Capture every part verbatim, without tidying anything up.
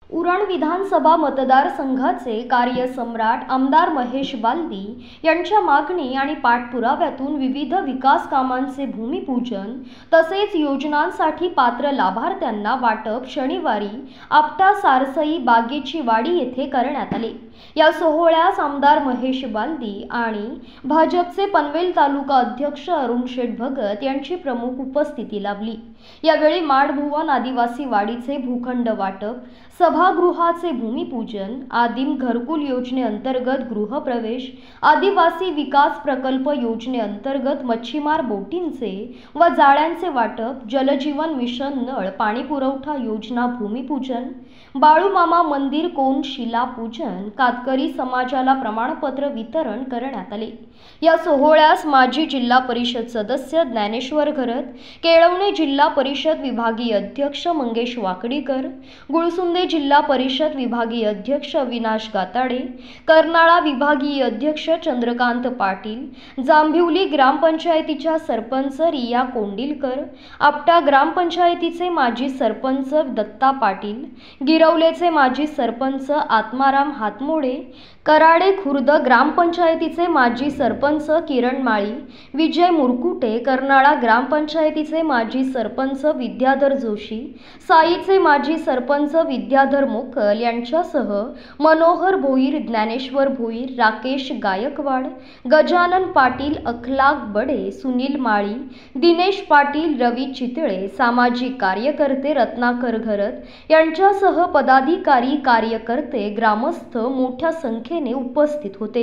उरण विधानसभा मतदारसंघाचे कार्यसम्राट आमदार महेश बालदी यांच्या मागणी आणि पाठपुराव्यातून विविध विकास कामांचे भूमिपूजन तसेच योजनांसाठी पात्र लाभार्थ्यांना वाटप शनिवारी आपटा सारसई बागेची वाडी येथे करण्यात आले। या सोहळ्यास आमदार महेश बालदी आणि भाजपचे पनवेल तालुका अध्यक्ष अरुण शेठ भगत यांची प्रमुख उपस्थिती लाभली। यावेळी माडभुवन आदिवासी वाडीचे भूखंड वाटप, सभागृहाचे भूमिपूजन, आदिम घरकुल योजनेअंतर्गत गृहप्रवेश, आदिवासी विकास प्रकल्प योजनेअंतर्गत मच्छीमार बोटींचे व जाळ्यांचे वाटप, जलजीवन मिशन नळ पाणी पुरवठा योजना भूमिपूजन, बाळूमामा मंदिर कोन शिलापूजन, कातकरी समाजाला प्रमाणपत्र वितरण करण्यात आले। या सोहळ्यास माजी जिल्हा परिषद सदस्य ज्ञानेश्वर घरत, केळवणे जिल्हा परिषद विभागीय अध्यक्ष मंगेश वाकडीकर, गुळसुंदे जिल्हा परिषद विभागीय अध्यक्ष विनाश गाताडे, कर्नाळा विभागीय अध्यक्ष चंद्रकांत पाटील, जांभिवली ग्रामपंचायतीच्या सरपंच रिया कोंडिलकर, आपटा ग्रामपंचायतीचे माजी सरपंच दत्ता पाटील, गिरवलेचे माजी सरपंच आत्माराम हातमोडे, कराडे खुर्द ग्रामपंचायतीचे माजी सरपंच किरण माळी, विजय मुरकुटे, कर्नाळा ग्रामपंचायतीचे माजी सरपंच विद्याधर जोशी, साईचे माजी सरपंच विद्याधर मोकल यांच्यासह मनोहर भोईर, ज्ञानेश्वर भोईर, राकेश गायकवाड, गजानन पाटील, अखलाक बडे, सुनील माळी, दिनेश पाटील, रवी चितळे, सामाजिक कार्यकर्ते रत्नाकर घरत यांच्यासह पदाधिकारी, कार्यकर्ते, ग्रामस्थ मोठ्या संख्येने उपस्थित होते।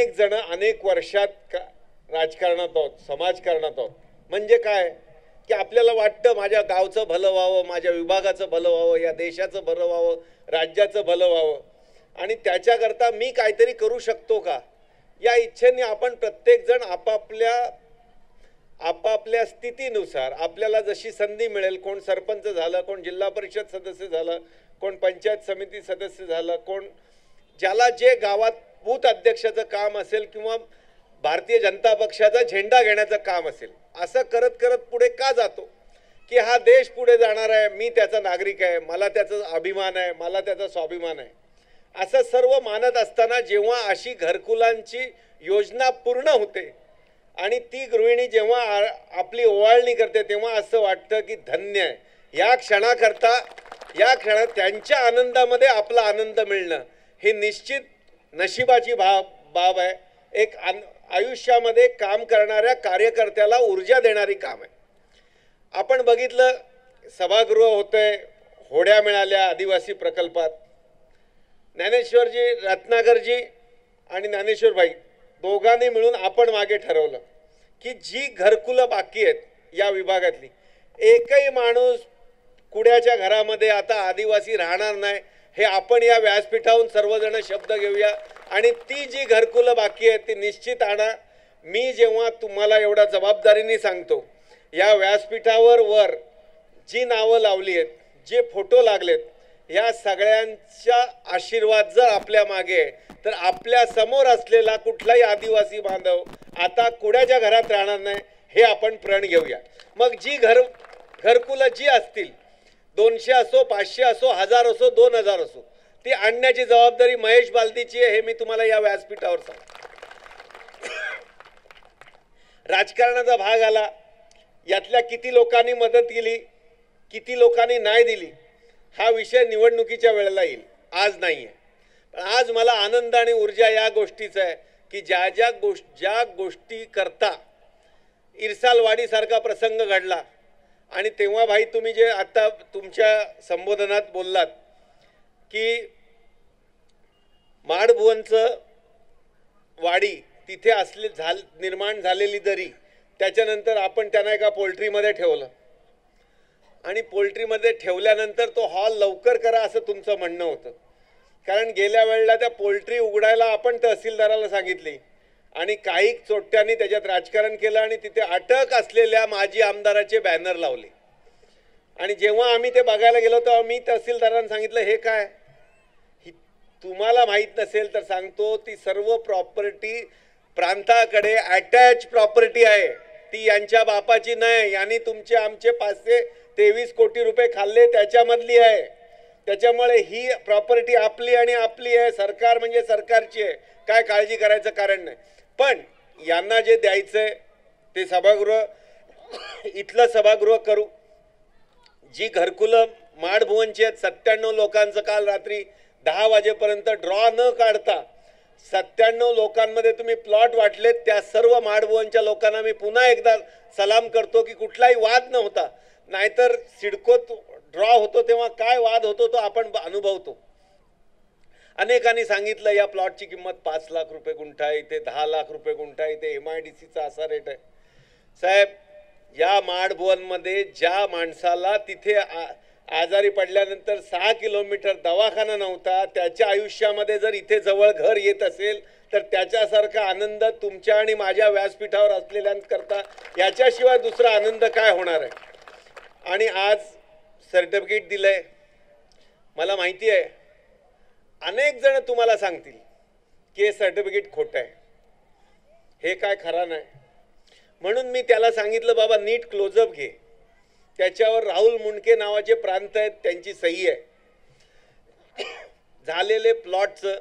अनेक जण अनेक वर्षात राजकारणात आहोत, समाजकारणात आहोत. म्हणजे काय की आपल्याला वाटतं माझ्या गावचं भलं व्हावं, माझ्या विभागाचं भलं व्हावं, या देशाचं भलं व्हावं, राज्याचं भलं व्हावं आणि त्याच्याकरता मी काहीतरी करू शकतो का या इच्छेने आपण प्रत्येकजण आपापल्या आपापल्या स्थितीनुसार आपल्याला जशी संधी मिळेल, कोण सरपंच झालं, कोण जिल्हा परिषद सदस्य झालं, कोण पंचायत समिती सदस्य झालं, कोण ज्याला जे गावात बूथ अध्यक्षाचं काम असेल किंवा भारतीय जनता पक्षाचा झेंडा घेण्याचं काम असेल, असं करत करत पुढे का जातो की हा देश पुढे जाणार आहे, मी त्याचा नागरिक आहे, मला त्याचा अभिमान आहे, मला त्याचा स्वाभिमान आहे, असं सर्व मानत असताना जेव्हा अशी घरकुलांची योजना पूर्ण होते आणि ती गृहिणी जेव्हा आपली ओवाळणी करते तेव्हा असं वाटतं की धन्य आहे. या क्षणाकरता या क्षणात त्यांच्या आनंदामध्ये आपला आनंद मिळणं हे निश्चित नशिबाची बाब बाब आहे. एक आयुष्यामध्ये काम करणाऱ्या कार्यकर्त्याला ऊर्जा देणारी काम आहे. आपण बघितलं सभागृह होतंय, होड्या मिळाल्या आदिवासी प्रकल्पात. ज्ञानेश्वरजी, रत्नाकरजी आणि ज्ञानेश्वरभाई दोघांनी मिळून आपण मागे ठरवलं की जी घरकुलं बाकी आहेत या विभागातली, एकही माणूस कुड्याच्या घरामध्ये आता आदिवासी राहणार नाही हे आपण या व्यासपीठावरून सर्वजण शब्द घेऊया आणि ती जी घरकुलं बाकी आहेत ती निश्चित आणा. मी जेव्हा तुम्हाला एवढा जबाबदारीने सांगतो, या व्यासपीठावर वर जी नावं लावली आहेत, जे फोटो लागलेत, या सगळ्यांचा आशीर्वाद जर आपल्या मागे आहे तर आपल्या समोर असलेला कुठलाही आदिवासी बांधव आता कुड्याच्या घरात राहणार नाही हे आपण प्रण घेऊया. मग जी घर घरकुलं जी असतील, दोनशे असो, पाचशे असो, हजार असो, दोन हजार असो, ती आणण्याची जबाबदारी महेश बालदीची आहे हे मी तुम्हाला या व्यासपीठावर सांगतो. राजकारणाचा भाग आला, यातल्या किती लोकांनी मदत केली, किती लोकांनी नाही दिली, हा विषय निवडणुकीच्या वेळेला येईल, आज नाही आहे. पण आज मला आनंद आणि ऊर्जा या गोष्टीचा आहे की ज्या ज्या गोष्ट ज्या गोष्टी करता इरसालवाडीसारखा प्रसंग घडला आणि तेव्हा भाई तुम्ही जे आता तुमच्या संबोधनात बोललात की माडभुवनचं वाडी तिथे असले झाल निर्माण झालेली दरी, त्याच्यानंतर आपण त्यांना एका पोल्ट्रीमध्ये ठेवलं आणि पोल्ट्रीमध्ये ठेवल्यानंतर तो हॉल लवकर करा असं तुमचं म्हणणं होतं. कारण गेल्या वेळेला त्या पोल्ट्री उघडायला आपण तहसीलदाराला सांगितली आणि काही चोट्यांनी त्याच्यात राजकारण केलं आणि तिथे अटक असलेल्या माजी आमदाराचे बॅनर लावले. आणि जेव्हा आम्ही ते बघायला गेलो तेव्हा मी तहसीलदारांना सांगितलं, हे काय, तुम्हाला माहीत नसेल तर सांगतो, ती सर्व प्रॉपर्टी प्रांताकडे अटॅच प्रॉपर्टी आहे, ती यांच्या बापाची नाही. यांनी तुमचे आमचे पाचशे तेवीस कोटी रुपये खाल्ले त्याच्यामधली आहे. त्याच्यामुळे ही प्रॉपर्टी आपली आणि आपली आहे, सरकार म्हणजे सरकारची आहे, काय काळजी करायचं कारण नाही. पण यांना जे द्यायचंय ते सभागृह, इथलं सभागृह करू. जी घरकुलं माडभुवनची आहेत, सत्त्याण्णव लोकांचं काल रात्री दहा वाजेपर्यंत ड्रॉ न काढता सत्त्याण्णव लोकांमध्ये तुम्ही प्लॉट वाटलेत. त्या सर्व माडभुवनच्या लोकांना मी पुन्हा एकदा सलाम करतो की कुठलाही वाद नव्हता. नाहीतर सिडकोत ड्रॉ होतो तेव्हा काय वाद होतो तो आपण अनुभवतो. अनेकांनी सांगितलं या प्लॉटची किंमत पाच लाख रुपये गुंठा आहे, इथे दहा लाख रुपये गुंठा आहे, इथे एम आय डी सीचा असा रेट आहे. साहेब, या माडभुवनमध्ये ज्या माणसाला तिथे आजारी पडल्यानंतर सहा किलोमीटर दवाखाना नव्हता, त्याच्या आयुष्यामध्ये जर इथे जवळ घर येत असेल तर त्याच्यासारखा आनंद तुमच्या आणि माझ्या व्यासपीठावर असलेल्यांकरता याच्याशिवाय दुसरा आनंद काय होणार आहे. आणि आज सर्टिफिकेट दिलंय. मला माहिती आहे अनेक जण तुम्हाला सांगतील की हे सर्टिफिकेट खोटं आहे, हे काय खरं नाही. म्हणून मी त्याला सांगितलं, बाबा नीट क्लोजअप घे, त्याच्यावर राहुल मुंडके नावाचे प्रांत आहेत, त्यांची सही आहे. झालेले प्लॉटचं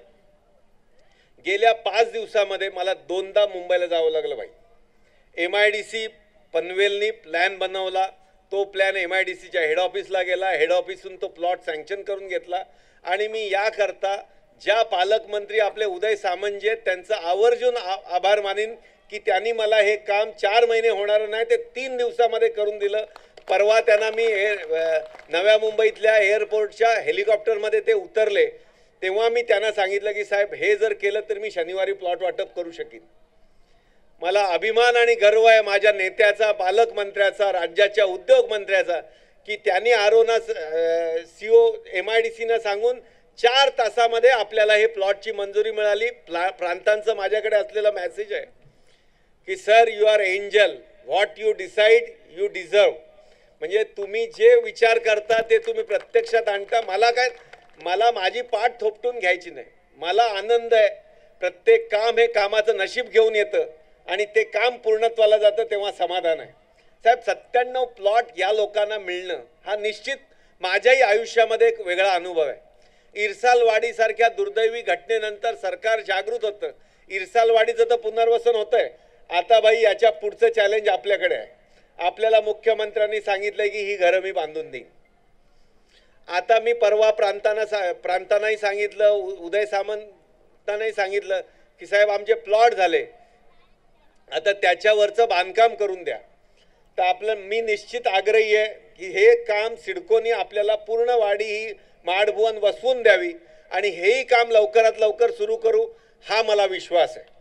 गेल्या पाच दिवसामध्ये मला दोनदा मुंबईला जावं लागलं बाई. एम आय डी सी पनवेलनी प्लॅन बनवला, तो प्लॅन एम आय डी सीच्या हेड ऑफिसला गेला, हेड ऑफिसहून तो प्लॉट सँक्शन करून घेतला. आणि मी याकरता ज्या पालकमंत्री आपले उदय सामंत आहेत त्यांचा आवर्जून आभार मानीन की त्यांनी मला हे काम चार महिने होणार नाही ते तीन दिवसामध्ये करून दिलं. परवा त्यांना मी नव्या मुंबईतल्या एअरपोर्टच्या हेलिकॉप्टरमध्ये ते उतरले तेव्हा मी त्यांना सांगितलं की साहेब हे जर केलं तर मी शनिवारी प्लॉट वाटप करू शकीन. मला अभिमान आणि गर्व आहे माझ्या नेत्याचा, पालकमंत्र्याचा, राज्याच्या उद्योग मंत्र्याचा की त्यांनी आरोना सीओ एम आय डी सीनं सांगून चार तासामध्ये आपल्याला हे प्लॉटची मंजुरी मिळाली. प्रांतांचं माझ्याकडे असलेला मेसेज आहे की sir you are angel, what you decide you deserve. म्हणजे तुम्ही जे विचार करता ते तुम्ही प्रत्यक्षात आणता. मला काय, मला माझी पाठ थोपटून घ्यायची नाही. मला आनंद आहे. प्रत्येक काम हे कामाचं नशीब घेऊन येतं आणि ते काम पूर्णत्वाला जातं तेव्हा समाधान आहे. साहेब सत्त्याण्णव प्लॉट या लोकांना मिळणं हा निश्चित माझ्याही आयुष्यामध्ये एक वेगळा अनुभव आहे. इरसालवाडीसारख्या दुर्दैवी घटनेनंतर सरकार जागृत होतं. इरसालवाडीचं तर पुनर्वसन होतंय. आता बाई याच्या पुढचं चॅलेंज आपल्याकडे आहे. आपल्याला मुख्यमंत्र्यांनी सांगितलंय की ही घरं मी बांधून देईन. आता मी परवा प्रांतांना सा प्रांतांनाही सांगितलं, उदय सामंतांनाही सांगितलं की साहेब आमचे प्लॉट झाले, आता त्याच्यावरचं बांधकाम करून द्या. तर आपलं मी निश्चित आग्रही आहे की हे काम सिडकोनी आपल्याला पूर्ण वाडी ही माडभुवन वसवून द्यावी आणि हेही काम लवकरात लवकर सुरू करू हा मला विश्वास आहे.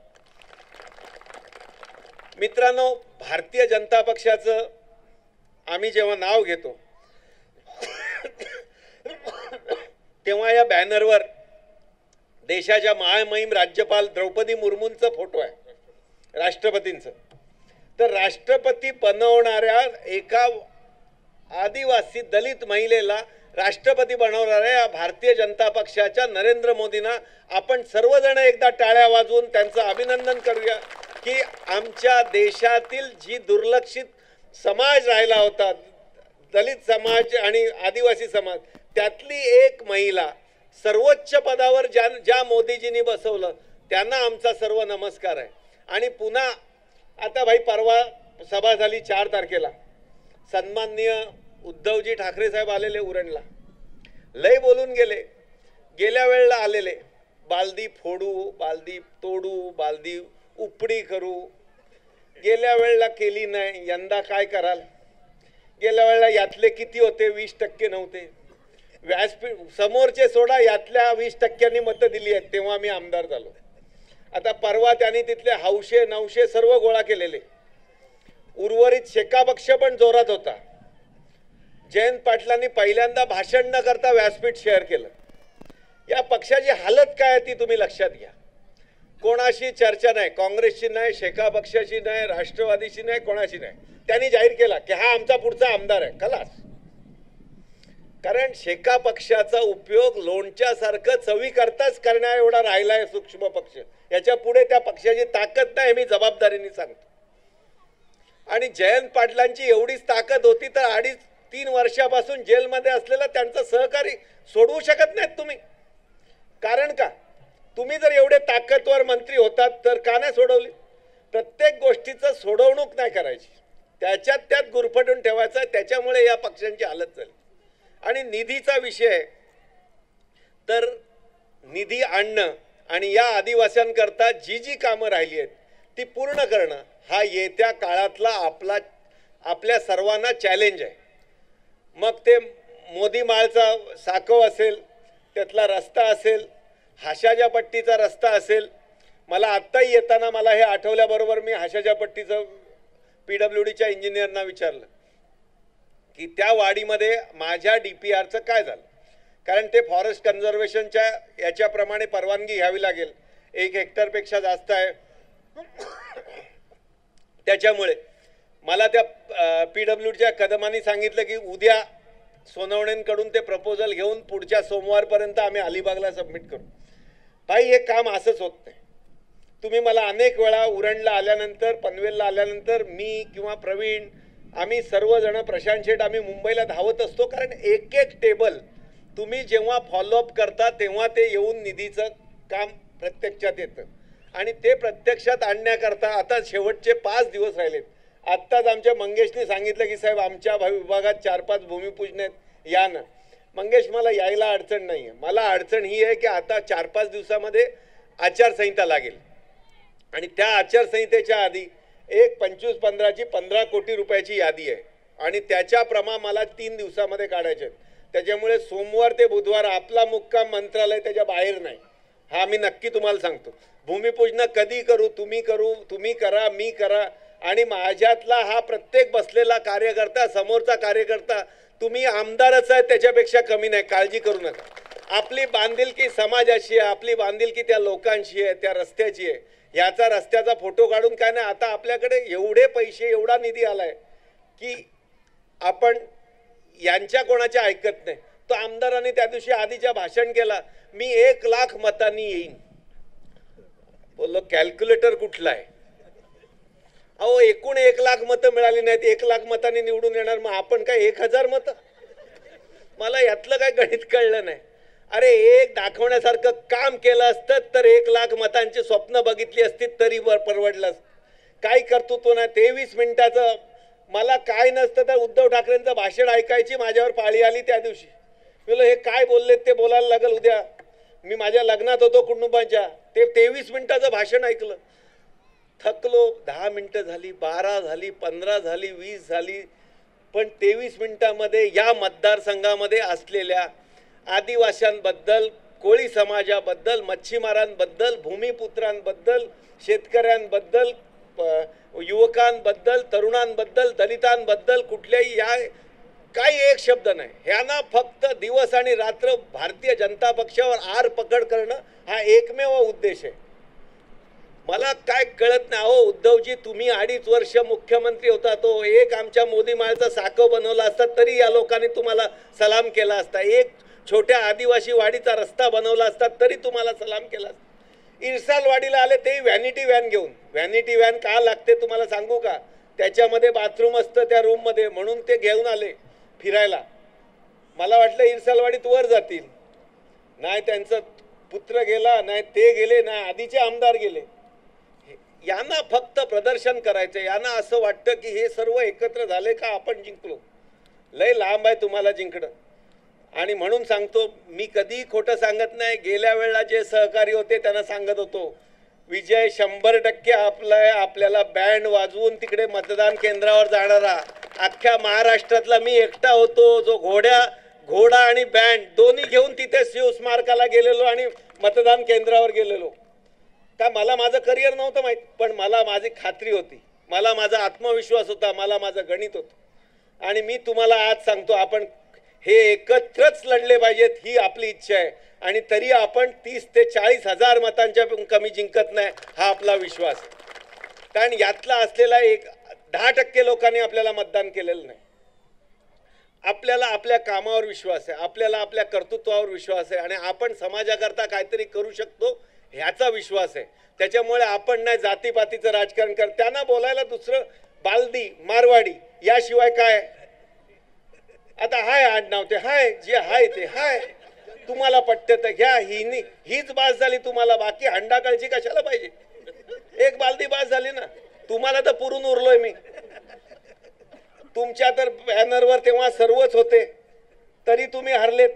मित्रांनो, भारतीय जनता पक्षाचं आम्ही जेव्हा नाव घेतो तेव्हा या बॅनरवर देशाच्या महामहिम राज्यपाल द्रौपदी मुर्मूंचा फोटो आहे, राष्ट्रपतींचं. तर राष्ट्रपती बनवणाऱ्या एका आदिवासी दलित महिलेला राष्ट्रपती बनवणाऱ्या भारतीय जनता पक्षाच्या नरेंद्र मोदींना आपण सर्वजण एकदा टाळ्या वाजवून त्यांचं अभिनंदन करूया की आमच्या देशातील जी दुर्लक्षित समाज राहिला होता, दलित समाज आणि आदिवासी समाज, त्यातली एक महिला सर्वोच्च पदावर ज्या ज्या मोदीजींनी बसवलं त्यांना आमचा सर्व नमस्कार आहे. आणि पुन्हा आता भाई परवा सभा झाली चार तारखेला, सन्माननीय उद्धवजी ठाकरे साहेब आलेले उरणला, लय बोलून गेले. गेल्या वेळेला आलेले बालदी फोडू, बालदी तोडू, बालदी उपडी करू, गेल्या वेळेला केली नाही. यंदा काय कराल? गेल्या वेळेला यातले किती होते? वीस टक्के नव्हते. व्यासपीठ समोरचे सोडा, यातल्या वीस टक्क्यांनी मतं दिली आहेत तेव्हा मी आमदार झालो. आता परवा त्यांनी तिथले हौशे नवशे सर्व गोळा केलेले. उर्वरित शेका पक्ष पण जोरात होता. जयंत पाटलांनी पहिल्यांदा भाषण न करता व्यासपीठ शेअर केलं. या पक्षाची हालत काय आहे ती तुम्ही लक्षात घ्या. कोणाशी चर्चा नाही, काँग्रेसची नाही, शेका पक्षाची नाही, राष्ट्रवादीची नाही, कोणाशी नाही. त्यांनी जाहीर केला की हा आमचा पुढचा आमदार आहे. खलास. कारण शेका पक्षाचा उपयोग लोणच्यासारखं चवी करताच करण्या एवढा राहिला आहे सूक्ष्म पक्ष. याच्या पुढे त्या पक्षाची ताकद नाही, मी जबाबदारीने सांगतो. आणि जयंत पाटलांची एवढीच ताकद होती तर अडीच तीन वर्षापासून जेलमध्ये असलेला त्यांचा सहकारी सोडवू शकत नाहीत तुम्ही. कारण का? तुम्ही जर एवढे ताकदवर मंत्री होतात तर का नाही सोडवली? प्रत्येक गोष्टीचं सोडवणूक नाही करायची, त्याच्यात त्यात गुरफटून ठेवायचं. त्याच्यामुळे या पक्षांची हालत झाली. आणि निधीचा विषय, तर निधी आणणं आणि या आदिवासींकरता जी जी कामं राहिली आहेत ती पूर्ण करणं हा येत्या काळातला आपला आपल्या सर्वांना चॅलेंज आहे. मग ते मोदी माळचा साकव असेल, त्यातला रस्ता असेल, हाशाच्या पट्टीचा रस्ता असेल. मला आत्ताही येताना मला हे आठवल्याबरोबर मी हाशाच्या पट्टीचं पी डब्ल्यू डीच्या इंजिनियरना विचारलं की त्या वाडीमध्ये माझ्या डी पी आरचं काय झालं. कारण ते फॉरेस्ट कन्झर्वेशनच्या याच्याप्रमाणे परवानगी घ्यावी लागेल, एक हेक्टरपेक्षा जास्त आहे. त्याच्यामुळे मला त्या पी डब्ल्यू डीच्या कदमांनी सांगितलं की उद्या सोनवणेंकडून ते प्रपोजल घेऊन पुढच्या सोमवारपर्यंत आम्ही अलिबागला सबमिट करू. भाई हे काम असंच होत नाही. तुम्ही मला अनेक वेळा उरणला आल्यानंतर, पनवेलला आल्यानंतर मी किंवा प्रवीण आम्ही सर्वजण, प्रशांत शेठ, आम्ही मुंबईला धावत असतो. कारण एक एक टेबल तुम्ही जेव्हा फॉलोअप करता तेव्हा ते येऊन निधीचं काम प्रत्यक्षात येतं आणि ते प्रत्यक्षात आणण्याकरता आता शेवटचे पाच दिवस राहिलेत. आत्ताच आमच्या मंगेशने सांगितलं की साहेब आमच्या विभागात चार पाच भूमिपूजन आहेत, या ना. मंगेश, मला यायला अडचण नाही आहे. मला अडचण ही आहे की आता चार पाच दिवसामध्ये आचारसंहिता लागेल आणि त्या आचारसंहितेच्या आधी एक पंचवीस पंधराची पंधरा कोटी रुपयाची यादी आहे आणि त्याच्याप्रमाणे मला तीन दिवसामध्ये काढायचे आहेत. त्याच्यामुळे सोमवार ते बुधवार आपला मुक्काम मंत्रालय त्याच्या बाहेर नाही, हा मी नक्की तुम्हाला सांगतो. भूमिपूजन कधी करू, तुम्ही करू, तुम्ही करा, मी करा, आणि माझ्यातला हा प्रत्येक बसलेला कार्यकर्ता, समोरचा कार्यकर्ता, तुम्ही आमदारच आहे, त्याच्यापेक्षा कमी नाही, काळजी करू नका. आपली बांधिलकी समाजाशी आहे, आपली बांधिलकी त्या लोकांशी आहे, त्या रस्त्याची आहे. याचा रस्त्याचा फोटो काढून काय नाही, आता आपल्याकडे एवढे पैसे, एवढा निधी आलाय की आपण यांच्या कोणाच्या ऐकत नाही. तो आमदारांनी त्या दिवशी आधीच्या भाषण केला, मी एक लाख मतांनी येईन. बोललो कॅल्क्युलेटर कुठला आहे? अहो एकूण एक लाख मतं मिळाली नाहीत, एक लाख मतांनी निवडून येणार, मग आपण काय एक हजार मतं? मला यातलं काय गणित कळलं नाही. अरे एक दाखवण्यासारखं काम केलं असतं तर एक लाख मतांची स्वप्न बघितली असती तरी वर परवडलं. काय कर्तृत्व नाही. तेवीस मिनिटाचं मला काय नसतं तर उद्धव ठाकरेंचं भाषण ऐकायची माझ्यावर पाळी आली त्या दिवशी. बोललो हे काय बोललेत ते बोलायला लागल उद्या. मी माझ्या लग्नात होतो कुटुंबांच्या, ते तेवीस मिनिटाचं भाषण ऐकलं, थकलो. दहा मिनिटं झाली, बारा झाली, पंधरा झाली, वीस झाली, पण तेवीस मिनिटामध्ये या मतदारसंघामध्ये असलेल्या आदिवासींबद्दल, कोळी समाजाबद्दल, मच्छीमारांबद्दल, भूमिपुत्रांबद्दल, शेतकऱ्यांबद्दल, युवकांबद्दल, तरुणांबद्दल, दलितांबद्दल कुठल्याही या काही एक शब्द नाही. ह्यांना फक्त दिवस आणि रात्र भारतीय जनता पक्षावर आर पकड करणं हा एकमेव उद्देश आहे. मला काय कळत नाही. अहो उद्धवजी, तुम्ही अडीच वर्ष मुख्यमंत्री होता, तो एक आमच्या मोदी माळचा साकव बनवला असता तरी या लोकांनी तुम्हाला सलाम केला असता. एक छोट्या आदिवासी वाडीचा रस्ता बनवला असता तरी तुम्हाला सलाम केला असता. इरसालवाडीला आले ते व्हॅनिटी व्हॅन घेऊन. व्हॅनिटी व्हॅन का लागते तुम्हाला सांगू का? त्याच्यामध्ये बाथरूम असतं त्या रूममध्ये, म्हणून ते घेऊन आले फिरायला. मला वाटलं इरसालवाडीत वर जातील, नाही त्यांचा पुत्र गेला, नाही ते गेले, नाही आधीचे आमदार गेले. यांना फक्त प्रदर्शन करायचं. यांना असं वाटतं की हे सर्व एकत्र झाले का आपण जिंकलो. लय लांब आहे तुम्हाला जिंकणं. आणि म्हणून सांगतो, मी कधी खोटं सांगत नाही. गेल्या वेळेला जे सहकारी होते त्यांना सांगत होतो, विजय शंभर टक्के आपला आहे. आपल्याला बँड वाजवून तिकडे मतदान केंद्रावर जाणारा अख्ख्या महाराष्ट्रातला मी एकटा होतो जो घोड्या घोडा आणि बँड दोन्ही घेऊन तिथे शिवस्मारकाला गेलेलो आणि मतदान केंद्रावर गेलेलो. का मला माझं करिअर नव्हतं माहीत, पण मला माझी खात्री होती, मला माझा आत्मविश्वास होता, मला माझं गणित होतं. आणि मी तुम्हाला आज सांगतो, आपण हे एकत्रच लढले पाहिजेत, ही आपली इच्छा आहे. आणि तरी आपण तीस ते चाळीस हजार मतांच्या कमी जिंकत नाही, हा आपला विश्वास. कारण यातला असलेला एक दहा टक्के लोकांनी आपल्याला मतदान केलेलं नाही. आपल्याला आपल्या कामावर विश्वास आहे, आपल्याला आपल्या कर्तृत्वावर विश्वास आहे, आणि आपण समाजाकरता काहीतरी करू शकतो ह्याचा विश्वास आहे. त्याच्यामुळे आपण नाही जातीपातीचं राजकारण कर. त्यांना बोलायला दुसरं बालदी, मारवाडी याशिवाय काय? आता हाय आडनाव ते हाय, जे हाय ते हाय. तुम्हाला पटते तर घ्या, ही हीच बास झाली तुम्हाला. बाकी हंडाकळची कशाला पाहिजे? एक बालदी बास झाली ना. तुम्हाला तर पुरून उरलोय मी. तुमच्या तर बॅनरवर तेव्हा सर्वच होते, तरी तुम्ही हरलेत.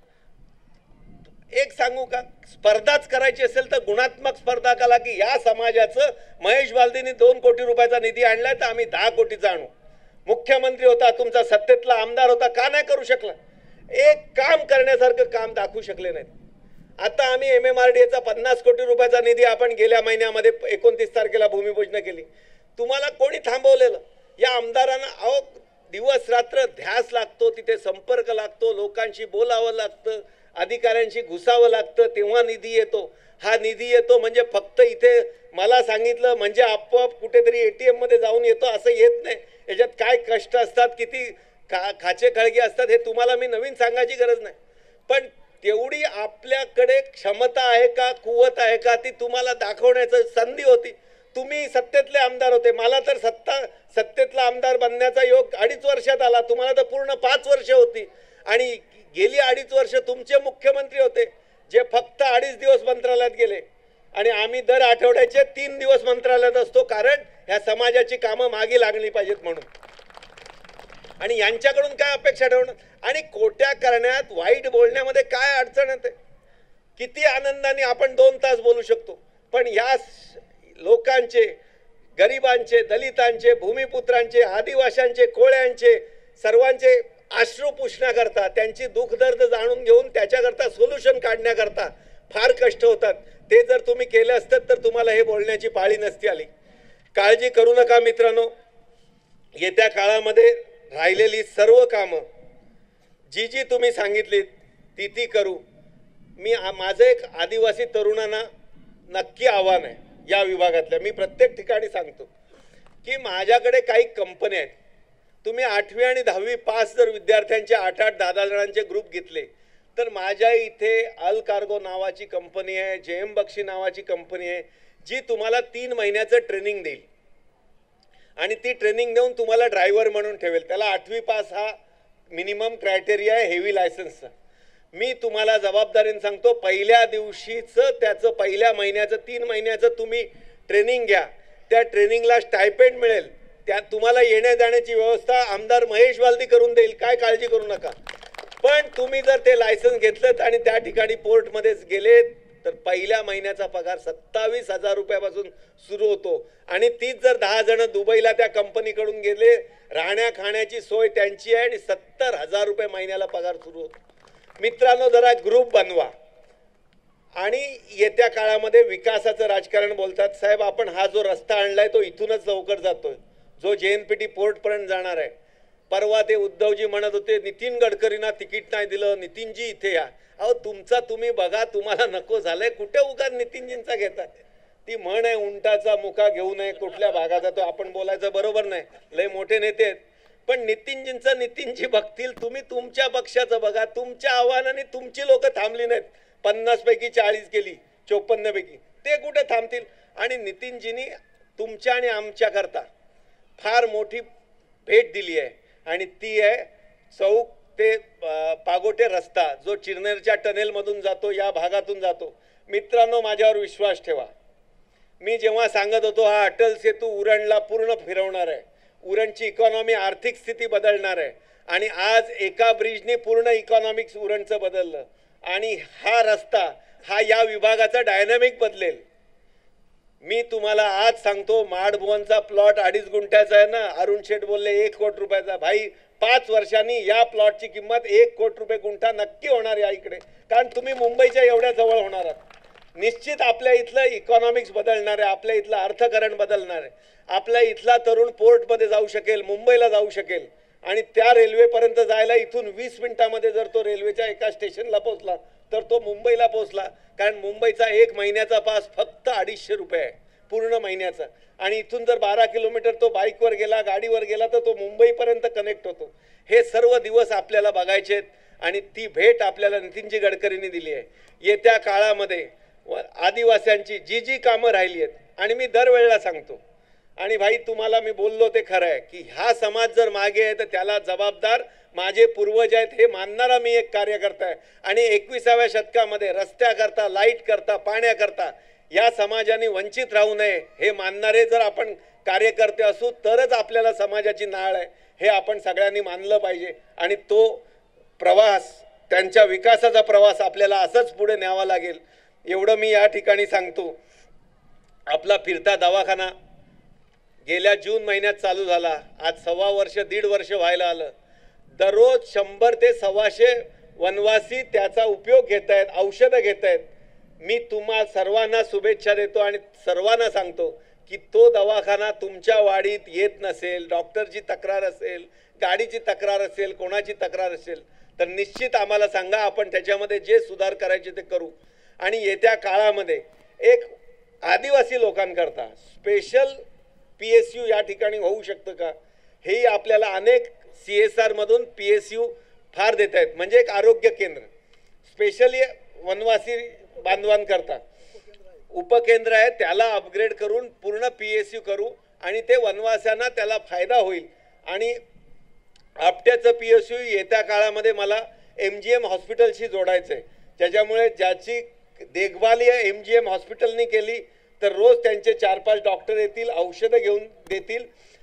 एक सांगू का, स्पर्धाच करायची असेल तर गुणात्मक स्पर्धा करा की या समाजाचं महेश बालदींनी दोन कोटी रुपयाचा निधी आणलाय तर आम्ही दहा कोटीचा आणू. मुख्यमंत्री होता, तुमचा सत्तेतला आमदार होता, का नाही करू शकला? एक काम करण्यासारखं काम दाखवू शकले नाहीत. आता आम्ही एम एम आर डी एचा पन्नास कोटी रुपयाचा निधी आपण गेल्या महिन्यामध्ये एकोणतीस तारखेला भूमिपूजन केली. तुम्हाला कोणी थांबवलेलं? या आमदारांना अहो दिवस रात्र ध्यास लागतो, तिथे संपर्क लागतो, लोकांशी बोलावं लागतं, अधिकाऱ्यांशी घुसावं लागतं, तेव्हा निधी येतो. हा निधी येतो म्हणजे फक्त इथे मला सांगितलं म्हणजे आपोआप कुठेतरी एटीएम मध्ये जाऊन येतो असं येत नाही. याच्यात काय कष्ट असतात, किती खा खाचे खळगे असतात हे तुम्हाला मी नवीन सांगायची गरज नाही. पण तेवढी आपल्याकडे क्षमता आहे का, कुवत आहे का, ती तुम्हाला दाखवण्याची संधी होती. तुम्ही सत्तेतले आमदार होते, मला तर सत्ता सत्तेतला आमदार बनण्याचा योग अडीच वर्षात आला, तुम्हाला तर पूर्ण पाच वर्ष होती. आणि गेली अडीच वर्ष तुमचे मुख्यमंत्री होते जे फक्त अडीच दिवस मंत्रालयात गेले, आणि आम्ही दर आठवड्याचे तीन दिवस मंत्रालयात असतो, कारण ह्या समाजाची कामं मागे लागली पाहिजेत म्हणून. आणि यांच्याकडून काय अपेक्षा ठेवणं आणि कोट्या करण्यात, वाईट बोलण्यामध्ये काय अडचण येते? किती आनंदाने आपण दोन तास बोलू शकतो, पण या लोकांचे, गरिबांचे, दलितांचे, भूमिपुत्रांचे, आदिवासींचे, कोळ्यांचे, सर्वांचे अश्रू पुसण्याकरता, त्यांची दुःख दर्द जाणून घेऊन त्याच्याकरता सोल्युशन काढण्याकरता फार कष्ट होतात. ते जर तुम्ही केले असतात तर तुम्हाला हे बोलण्याची पाळी नसती आली. काळजी करू नका मित्रांनो, येत्या काळामध्ये राहिलेली सर्व कामं जी जी तुम्ही सांगितलीत ती ती करू. मी माझं एक आदिवासी तरुणांना नक्की आव्हान आहे या विभागातल्या, मी प्रत्येक ठिकाणी सांगतो की माझ्याकडे काही कंपन्या आहेत. तुम्ही आठवी आणि दहावी पास जर विद्यार्थ्यांचे आठ आठ दहा दहा जणांचे ग्रुप घेतले तर माझ्या इथे अल कार्गो नावाची कंपनी आहे, जे एम बक्षी नावाची कंपनी आहे, जी तुम्हाला तीन महिन्याचं ट्रेनिंग देईल आणि ती ट्रेनिंग देऊन तुम्हाला ड्रायव्हर म्हणून ठेवेल. त्याला आठवी पास हा मिनिमम क्रायटेरिया आहे हेवी लायसन्सचा. मी तुम्हाला जबाबदारीने सांगतो, पहिल्या दिवशीचं त्याचं पहिल्या महिन्याचं तीन महिन्याचं तुम्ही ट्रेनिंग घ्या. त्या ट्रेनिंगला स्टायपेंड मिळेल, त्या तुम्हाला येण्या जाण्याची व्यवस्था आमदार महेश बालदी करून देईल, काय काळजी करू नका. पण तुम्ही जर ते लायसन्स घेतलं आणि त्या ठिकाणी पोर्टमध्येच गेले तर पहिल्या महिन्याचा पगार सत्तावीस हजार रुपयापासून सुरू होतो. आणि तीच जर दहा जण दुबईला त्या कंपनीकडून गेले, राहण्या खाण्याची सोय त्यांची आहे आणि सत्तर हजार रुपये महिन्याला पगार सुरू होतो. मित्रांनो, जरा ग्रुप बनवा. आणि येत्या काळामध्ये विकासाचं राजकारण बोलतात. साहेब, आपण हा जो रस्ता आणलाय तो इथूनच लवकर जातोय, जो जे एन पी टी पोर्टपर्यंत जाणार आहे. परवा ते उद्धवजी म्हणत होते नितीन गडकरींना तिकीट नाही दिलं, नितीनजी इथे या. अहो, तुमचा तुम्ही बघा, तुम्हाला नको झालंय, कुठे उगाच नितीनजींचा घेतात. ती म्हण आहे, उंटाचा मुका घेऊ नये कुठल्या भागाचा, तो आपण बोलायचं बरोबर नाही, लय मोठे नेते आहेत. पण नितीनजींचं नितीनजी बघतील, तुम्ही तुमच्या पक्षाचं बघा. तुमच्या आव्हानाने तुमची लोक थांबली नाहीत. पन्नास पैकी चाळीस केली, चोपन्न पैकी ते कुठे थांबतील. आणि नितीनजींनी तुमच्या आणि आमच्या करता फार मोठी भेट दिली आहे आणि ती आहे चौक ते पागोटे रस्ता, जो चिरनेरच्या टनेलमधून जातो, या भागातून जातो. मित्रांनो, माझ्यावर विश्वास ठेवा. मी जेव्हा सांगत होतो हा अटल सेतू उरणला पूर्ण फिरवणार आहे, उरणची इकॉनॉमी आर्थिक स्थिती बदलणार आहे, आणि आज एका ब्रिजने पूर्ण इकॉनॉमिक्स उरणचं बदललं. आणि हा रस्ता हा या विभागाचा डायनामिक बदलेल. मी तुम्हाला आज सांगतो, माडभुवनचा प्लॉट अडीच गुंठ्याचा आहे ना, अरुण शेठ बोलले एक कोटी रुपयाचा. भाई, पाच वर्षांनी या प्लॉटची किंमत एक कोटी रुपये गुंठा नक्की होणार या इकडे, कारण तुम्ही मुंबईच्या एवढ्या जवळ होणार आहात. निश्चित आपल्या इथलं इकॉनॉमिक्स बदलणार आहे, आपल्या इथलं अर्थकारण बदलणार आहे. आपल्या इथला तरुण पोर्टमध्ये जाऊ शकेल, मुंबईला जाऊ शकेल, आणि त्या रेल्वेपर्यंत जायला इथून वीस मिनिटामध्ये जर तो रेल्वेच्या एका स्टेशनला पोहोचला तर तो मुंबईला पोहोचला. कारण मुंबईचा एक महिन्याचा पास फक्त अडीचशे रुपये आहे पूर्ण महिन्याचा. आणि इथून जर बारा किलोमीटर तो बाईकवर गेला, गाडीवर गेला, तर तो मुंबईपर्यंत कनेक्ट होतो. हे सर्व दिवस आपल्याला बघायचे आहेत आणि ती भेट आपल्याला नितीनजी गडकरींनी दिली आहे. येत्या काळामध्ये आदिवासींची जी जी कामं राहिली आहेत, आणि मी दरवेळेला सांगतो, आणि भाई तुम्हाला मी बोललो ते खरं आहे की हा समाज जर मागे आहे तर त्याला जबाबदार माझे पूर्वज आहेत हे मानणारा मी एक कार्यकर्ता आहे. आणि एकविसाव्या शतकामध्ये रस्त्याकरता, लाईट करता, पाण्याकरता या समाजाने वंचित राहू नये हे मानणारे जर आपण कार्यकर्ते असू तरच आपल्याला समाजाची नाळ आहे हे आपण सगळ्यांनी मानलं पाहिजे. आणि तो प्रवास, त्यांच्या विकासाचा प्रवास आपल्याला असंच पुढे न्यावा लागेल, एवढं मी या ठिकाणी सांगतो. आपला फिरता दवाखाना गेल्या जून महिन्यात चालू झाला, आज सव्वा वर्ष दीड वर्ष व्हायला आलं. दररोज शंभर ते सव्वाशे वनवासी त्याचा उपयोग घेत आहेत, औषधं घेत आहेत. मी तुम्हा सर्वांना शुभेच्छा देतो आणि सर्वांना सांगतो की तो दवाखाना तुमच्या वाडीत येत नसेल, डॉक्टरची तक्रार असेल, गाडीची तक्रार असेल, कोणाची तक्रार असेल तर निश्चित आम्हाला सांगा, आपण त्याच्यामध्ये जे सुधार करायचे ते करू. आणि येत्या काळामध्ये एक आदिवासी लोकांकरता स्पेशल पी एस यू या ठिकाणी होऊ शकतं का, हेही आपल्याला अनेक सी एस आरमधून पी एस यू फार देत आहेत. म्हणजे एक आरोग्य केंद्र स्पेशली वनवासी बांधवांकरता उपकेंद्र आहे, त्याला अपग्रेड करून पूर्ण पी एस यू करू आणि ते वनवाशांना त्याला फायदा होईल. आणि आपट्याचं पी एस यू येत्या काळामध्ये मला एम जी एम हॉस्पिटलशी जोडायचं आहे, त्याच्यामुळे ज्याची देखभाल या एम जी एम हॉस्पिटलने केली तर रोज त्यांचे चार पाच डॉक्टर येतील, औषधं घेऊन देतील,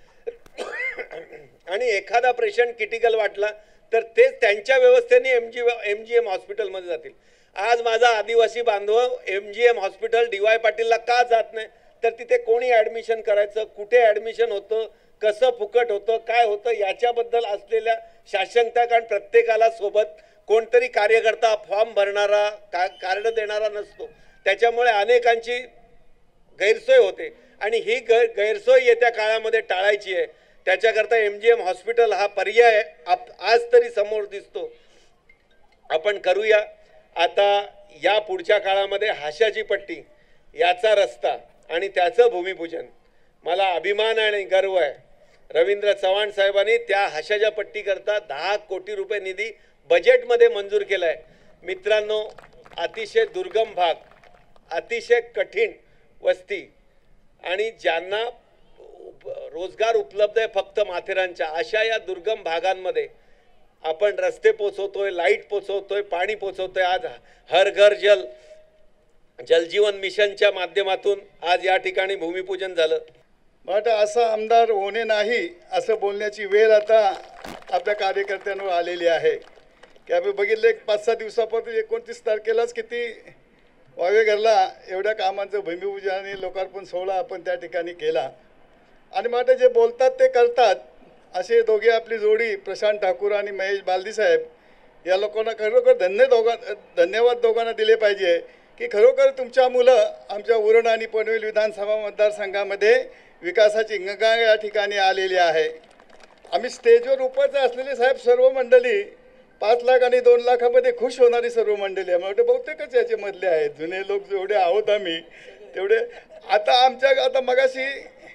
आणि एखादा पेशंट क्रिटिकल वाटला तर तेच त्यांच्या व्यवस्थेने M G M G M हॉस्पिटलमध्ये जातील. आज माझा आदिवासी बांधव M G M hospital D Y पाटीलला का जात नाही तर तिथे कोणी ॲडमिशन करायचं, कुठे ॲडमिशन होतं, कसं फुकट होतं, काय होतं याच्याबद्दल असलेल्या शासनता, कारण प्रत्येकाला सोबत कोणतरी कार्यकर्ता फॉर्म भरणारा का कार्ड देणारा नसतो, त्याच्यामुळे अनेकांची गैरसोय होते आणि ही गै गैरसोय येत्या काळामध्ये टाळायची आहे. त्याच्याकरता एम जी एम हॉस्पिटल हा पर्याय आप आज तरी समोर दिसतो, आपण करूया. आता या पुढच्या काळामध्ये हाशाची पट्टी याचा रस्ता आणि त्याचं भूमिपूजन, मला अभिमान आणि गर्व आहे. रवींद्र चव्हाण साहेबांनी त्या हाशाच्या पट्टीकरता दहा कोटी रुपये निधी बजेटमध्ये मंजूर केला आहे. मित्रांनो, अतिशय दुर्गम भाग, अतिशय कठीण वस्ती आणि ज्यांना रोजगार उपलब्ध आहे फक्त माथेरानच्या, अशा या दुर्गम भागांमध्ये आपण रस्ते पोचवतोय, लाईट पोचवतोय, पाणी पोचवतोय. आज हर घर जल जलजीवन मिशनच्या माध्यमातून आज या ठिकाणी भूमिपूजन झालं. मग असं आमदार होणे नाही असं बोलण्याची वेळ आता आपल्या कार्यकर्त्यांवर आलेली आहे की आम्ही बघितलं एक पाच सहा दिवसापूर्वी एकोणतीस तारखेलाच किती वावेघरला एवढ्या कामांचं भूमिपूजन आणि लोकार्पण सोहळा आपण त्या ठिकाणी केला. आणि मग जे बोलतात ते करतात असे दोघे आपली जोडी प्रशांत ठाकूर आणि महेश बालदी साहेब, या लोकांना खरोखर धन्य दोघां धन्यवाद दोघांना दिले पाहिजे की खरोखर तुमच्या मुलं आमच्या उरण आणि पनवेल विधानसभा मतदारसंघामध्ये विकासाची गंगा या ठिकाणी आलेली आहे. आम्ही स्टेजवर उपस्थित असलेले साहेब सर्व मंडळी पाच लाख आणि दोन लाखामध्ये खुश होणारी सर्व मंडळी आहे. मला बहुतेकच याचे मधले आहेत, जुने लोक जेवढे आहोत आम्ही तेवढे. आता आमच्या आता मगाशी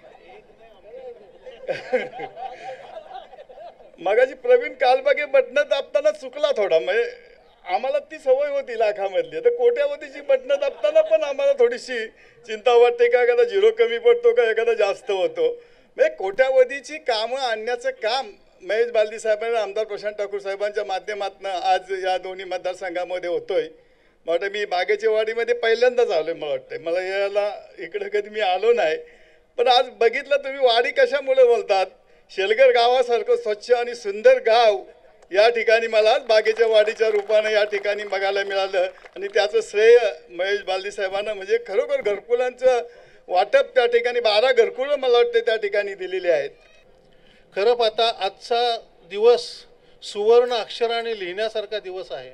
मगाशी प्रवीण कालबागे बटणं दाबताना चुकला थोडा, म्हणजे आम्हाला ती सवय होती लाखामधली, तर कोट्यावधीची बटणं दाबताना पण आम्हाला थोडीशी चिंता वाटते का एखादा झिरो कमी पडतो का एखादा जास्त होतो. म्हणजे कोट्यावधीची कामं आणण्याचं काम महेश बालदी साहेबांनी आमदार प्रशांत ठाकूर साहेबांच्या माध्यमातून आज या दोन्ही मतदारसंघामध्ये होतोय. मला वाटतं मी बागेच्या वाडीमध्ये पहिल्यांदाच आलोय, मला वाटतं मला याला इकडे कधी मी आलो नाही. पण आज बघितलं तुम्ही वाडी कशामुळे बोलतात, शेलगर गावासारखं स्वच्छ आणि सुंदर गाव या ठिकाणी मला आज बागेच्या वाडीच्या रूपानं या ठिकाणी बघायला मिळालं आणि त्याचं श्रेय महेश बालदी साहेबांना, म्हणजे खरोखर घरकुलांचं वाटप त्या ठिकाणी बारा घरकुलं मला वाटतं त्या ठिकाणी दिलेली आहेत. खरं पाहता आजचा दिवस सुवर्ण अक्षराने लिहिण्यासारखा दिवस आहे.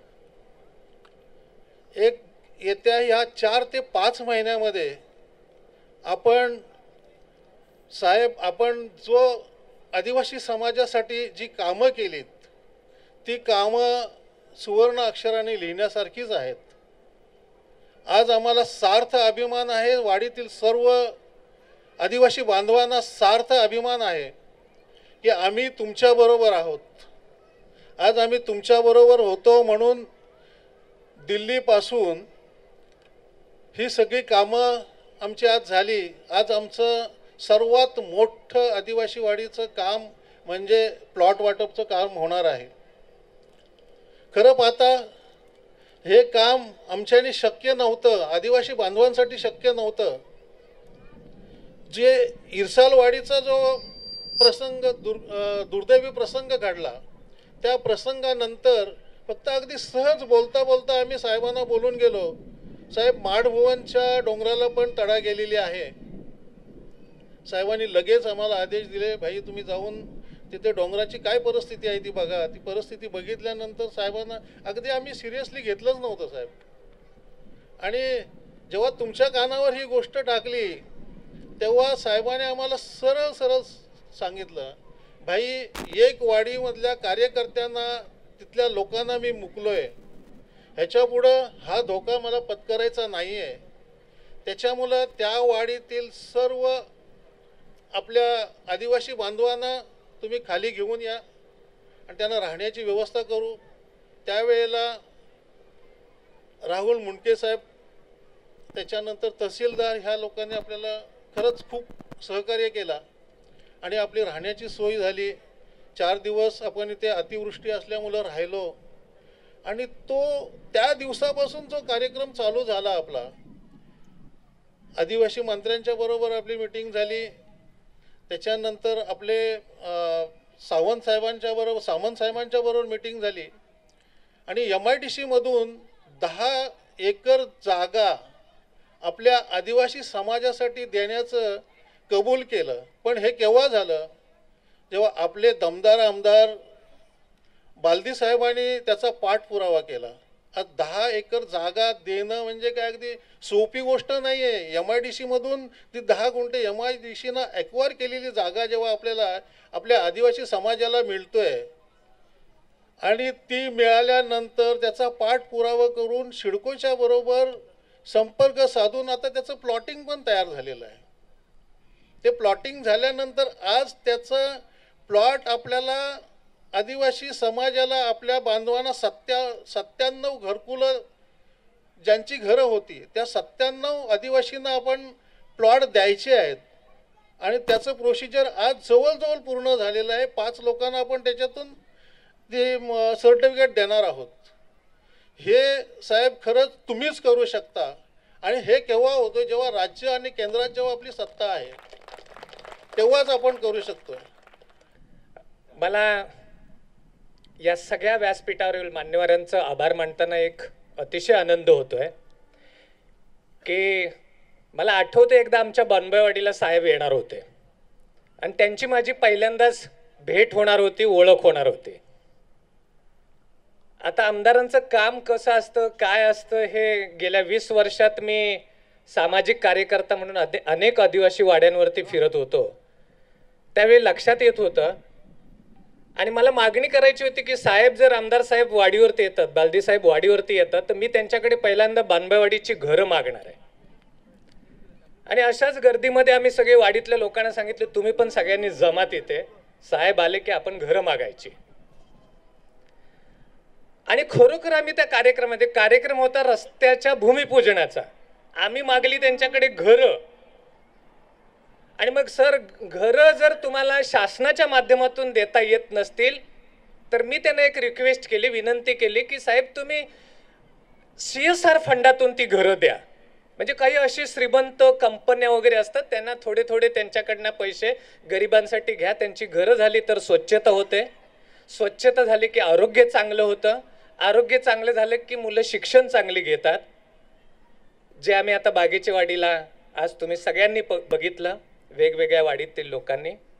एक येत्या ह्या चार ते पाच महिन्यामध्ये आपण साहेब आपण जो आदिवासी समाजासाठी जी कामं केलीत ती कामं सुवर्ण अक्षराने लिहिण्यासारखीच आहेत. आज आम्हाला सार्थ अभिमान आहे, वाडीतील सर्व आदिवासी बांधवांना सार्थ अभिमान आहे की आम्ही तुमच्याबरोबर आहोत. आज आम्ही तुमच्याबरोबर होतो म्हणून दिल्लीपासून ही सगळी कामं आमची आज झाली. आज आमचं सर्वात मोठं आदिवासी वाडीचं काम म्हणजे प्लॉट वाटपचं काम होणार आहे. खरं पाहता हे काम आमच्याने शक्य नव्हतं, आदिवासी बांधवांसाठी शक्य नव्हतं. जे इरसालवाडीचा जो प्रसंग दुर् दुर्दैवी प्रसंग घडला त्या प्रसंगानंतर फक्त अगदी सहज बोलता बोलता आम्ही साहेबांना बोलून गेलो, साहेब माडभुवनच्या डोंगराला पण तडा गेलेली आहे. साहेबांनी लगेच आम्हाला आदेश दिले, भाई तुम्ही जाऊन तिथे डोंगराची काय परिस्थिती आहे ती बघा. ती परिस्थिती बघितल्यानंतर साहेबांना अगदी आम्ही सिरियसली घेतलंच नव्हतं साहेब. आणि जेव्हा तुमच्या कानावर ही गोष्ट टाकली तेव्हा साहेबांनी आम्हाला सरळ सरळ सांगितलं, भाई एक वाडीमधल्या कार्यकर्त्यांना तिथल्या लोकांना मी मुकलोय, ह्याच्यापुढं हा धोका मला पत्करायचा नाही आहे. त्याच्यामुळं त्या वाडीतील सर्व आपल्या आदिवासी बांधवांना तुम्ही खाली घेऊन या आणि त्यांना राहण्याची व्यवस्था करू. त्यावेळेला राहुल मुंडके साहेब, त्याच्यानंतर तहसीलदार, ह्या लोकांनी आपल्याला खरंच खूप सहकार्य केला आणि आपली राहण्याची सोय झाली. चार दिवस आपण इथे अतिवृष्टी असल्यामुळं राहिलो आणि तो त्या दिवसापासून जो कार्यक्रम चालू झाला आपला, आदिवासी मंत्र्यांच्या बरोबर आपली मीटिंग झाली. त्याच्यानंतर आपले सावंत साहेबांच्या बरोबर सामंत साहेबांच्या बरोबर मीटिंग झाली आणि एम आय डी सीमधून दहा एकर जागा आपल्या आदिवासी समाजासाठी देण्याचं कबूल केलं. पण हे केव्हा झालं? जेव्हा आपले दमदार आमदार बालदी साहेबांनी त्याचा पाठपुरावा केला. आज दहा एकर जागा देणं म्हणजे काय अगदी सोपी गोष्ट नाही आहे. एम आय डी सीमधून ती दहा गुंठे एम आय डी सीनं ॲक्वायर केलेली जागा जेव्हा आपल्याला आपल्या आदिवासी समाजाला मिळतोय आणि ती मिळाल्यानंतर त्याचा पाठपुरावा करून सिडकोच्या बरोबर संपर्क साधून आता त्याचं प्लॉटिंग पण तयार झालेलं आहे. ते प्लॉटिंग झाल्यानंतर आज त्याचं प्लॉट आपल्याला आदिवासी समाजाला आपल्या बांधवांना सत्या सत्त्याण्णव घरकुलं ज्यांची घरं होती त्या सत्त्याण्णव आदिवासींना आपण प्लॉट द्यायचे आहेत आणि त्याचं प्रोसिजर आज जवळजवळ पूर्ण झालेलं आहे. पाच लोकांना आपण त्याच्यातून ते सर्टिफिकेट देणार आहोत. हे साहेब खरंच तुम्हीच करू शकता. आणि हे केव्हा होतं? जेव्हा राज्य आणि केंद्रात जेव्हा आपली सत्ता आहे तेव्हाच आपण करू शकतो. मला या सगळ्या व्यासपीठावरील मान्यवरांचा आभार मानताना एक अतिशय आनंद होतोय की मला आठवतं एकदा आमच्या बांबेवाडीला साहेब येणार होते आणि त्यांची माझी पहिल्यांदाच भेट होणार होती, ओळख होणार होती. आता आमदारांचं काम कसं असतं, काय असतं, हे गेल्या वीस वर्षात मी सामाजिक कार्यकर्ता म्हणून अनेक आदिवासी वाड्यांवरती फिरत होतो. त्यावेळी लक्षात येत होतं आणि मला मागणी करायची होती की साहेब जर आमदार साहेब वाडीवरती येतात, बालदी साहेब वाडीवरती येतात, तर मी त्यांच्याकडे पहिल्यांदा बांबेवाडीची घरं मागणार आहे. आणि अशाच गर्दीमध्ये आम्ही सगळे वाडीतल्या लोकांना सांगितलं तुम्ही पण सगळ्यांनी जमात येते, साहेब आले की आपण घरं मागायची. आणि खरोखर आम्ही त्या कार्यक्रमामध्ये कार्यक्रम होता रस्त्याच्या भूमिपूजनाचा, आम्ही मागली त्यांच्याकडे घरं. आणि मग सर घरं जर तुम्हाला शासनाच्या माध्यमातून देता येत नसतील तर मी त्यांना एक रिक्वेस्ट केली, विनंती केली की साहेब तुम्ही सी एस आर फंडातून ती घरं द्या. म्हणजे काही अशी श्रीमंत कंपन्या वगैरे असतात त्यांना थोडे थोडे त्यांच्याकडनं पैसे गरिबांसाठी घ्या. त्यांची घरं झाली तर स्वच्छता होते, स्वच्छता झाली की आरोग्य चांगलं होतं, आरोग्य चांगलं झालं की मुलं शिक्षण चांगली घेतात. जे आम्ही आता बागेच्या वाडीला आज तुम्ही सगळ्यांनी बघितलं वेगवेगळ्या वाडीतील लोकांनी